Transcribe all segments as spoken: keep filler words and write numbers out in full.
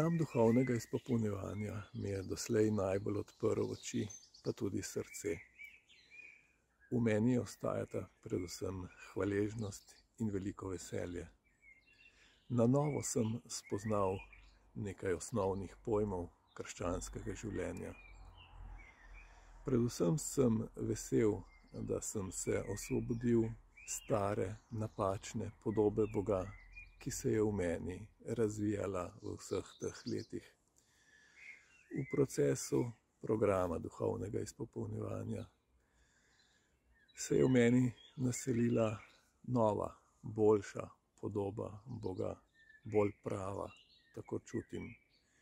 Program duhovnega izpopolnjevanja mi je doslej najbolj odprl oči, pa tudi srce. V meni ostajata predvsem hvaležnost in veliko veselje. Na novo sem spoznal nekaj osnovnih pojmov krščanskega življenja. Predvsem sem vesel, da sem se osvobodil stare, napačne podobe Boga, ki se je v meni razvijala v vseh teh letih. V procesu programa duhovnega izpopolnjevanja se je v meni naselila nova, boljša podoba Boga, bolj prava, tako čutim.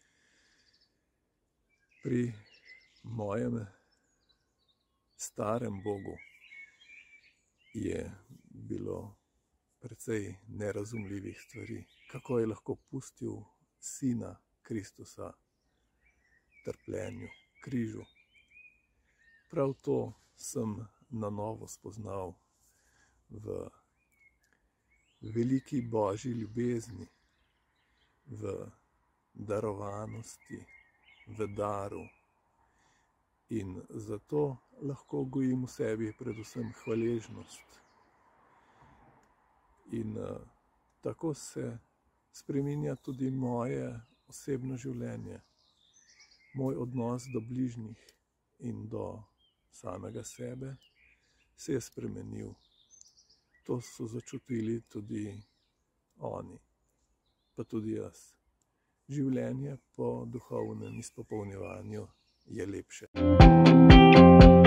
Pri mojem starem Bogu je bilo precej nerazumljivih stvari, kako je lahko pustil sina Kristusa trpljenju, križu. Prav to sem na novo spoznal v veliki Božji ljubezni, v darovanosti, v daru. In zato lahko gojim v sebi predvsem hvaležnost. In uh, tako se spreminja tudi moje osebno življenje. Moj odnos do bližnjih in do samega sebe se je spremenil. To so začutili tudi oni, pa tudi jaz. Življenje po duhovnem izpopolnjevanju je lepše.